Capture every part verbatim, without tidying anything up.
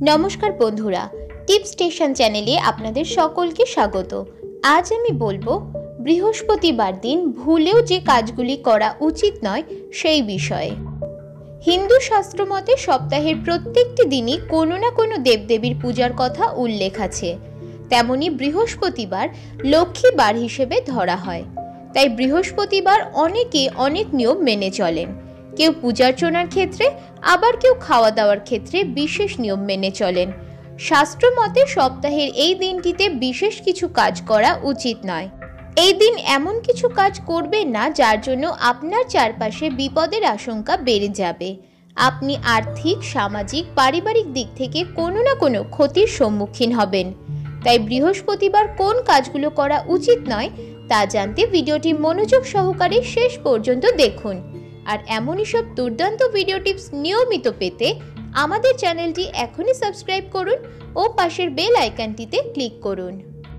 नमस्कार बंधुरा tips station चैनेले आपनादेर सकलके स्वागत। आज आमी बोलबो बृहस्पतिवार दिन भूलेও जे काजगुली करा उचित नय सेई विषये। हिंदू शास्त्र मते सप्ताहेर प्रत्येकटी दिनই कोनो ना कोनो देवदेवीर पूजार कथा उल्लेख आछे। तेमोनी बृहस्पतिवार लक्ष्मी बार हिसेबे धरा हय। ताई बृहस्पतिवार अनेके अनेक नियम मेने चलेन। केउ पूजार्चनार क्षेत्रे आबार केउ खावा दावार क्षेत्रे विशेष नियम मेने चलेन। शास्त्र मते सप्ताहेर एई दिनटिते विशेष किछु काज करा उचित नय। এই দিন এমন কিছু কাজ করবেন না যার জন্য আপনার চারপাশে বিপদের আশঙ্কা বেড়ে যাবে। আপনি আর্থিক, সামাজিক, পারিবারিক দিক থেকে কোনো না কোনো ক্ষতির সম্মুখীন হবেন। তাই বৃহস্পতিবার কোন কাজগুলো করা উচিত নয় তা জানতে ভিডিওটি মনোযোগ সহকারে শেষ পর্যন্ত দেখুন। আর এমনই সব দুর্দান্ত ভিডিও টিপস নিয়মিত পেতে আমাদের চ্যানেলটি এখনই সাবস্ক্রাইব করুন ও পাশের বেল আইকনটিতে ক্লিক করুন।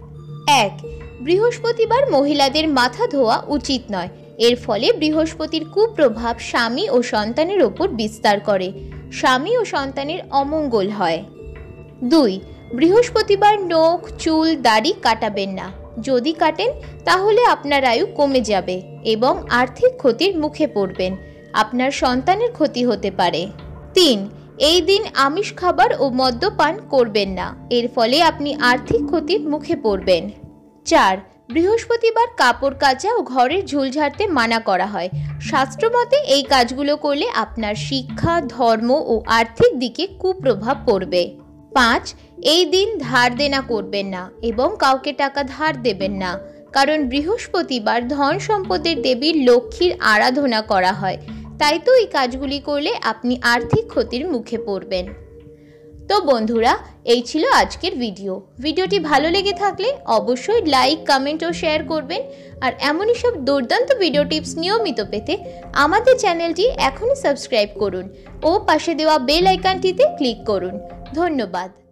এক, বৃহস্পতিবার মহিলাদের মাথা ধোয়া উচিত নয়। এর ফলে বৃহস্পতির কুপ্রভাব স্বামী ও সন্তানের উপর বিস্তার করে। স্বামী ও সন্তানের অমঙ্গল হয়। দুই, বৃহস্পতিবার নখ, চুল, দাড়ি কাটাবেন না। যদি কাটেন তাহলে আপনার আয়ু কমে যাবে এবং আর্থিক ক্ষতির মুখে পড়বেন। আপনার সন্তানের ক্ষতি হতে পারে। তিন, এই দিন আমিষ খাবার ও মদ্যপান করবেন না। এর ফলে আপনি আর্থিক ক্ষতির মুখে পড়বেন। চার, বৃহস্পতিবার কাপড় কাচা ও ঘরের ঝুল ঝাড়তে মানা করা হয়। শাস্ত্রমতে এই কাজগুলো করলে আপনার শিক্ষা, ধর্ম ও আর্থিক দিকে কুপ্রভাব পড়বে। পাঁচ, এই দিন ধার দেনা করবেন না এবং কাউকে টাকা ধার দেবেন না, কারণ বৃহস্পতিবার ধন সম্পদের দেবী লক্ষ্মীর আরাধনা করা হয়। তাই তো এই কাজগুলি করলে আপনি আর্থিক ক্ষতির মুখে পড়বেন। তো বন্ধুরা, এই ছিল আজকের ভিডিও। ভিডিওটি ভালো লেগে থাকলে অবশ্যই লাইক, কমেন্ট ও শেয়ার করবেন। আর এমনই সব দুর্দান্ত ভিডিও টিপস নিয়মিত পেতে আমাদের চ্যানেলটি এখনই সাবস্ক্রাইব করুন ও পাশে দেওয়া বেল আইকনটিতে ক্লিক করুন। ধন্যবাদ।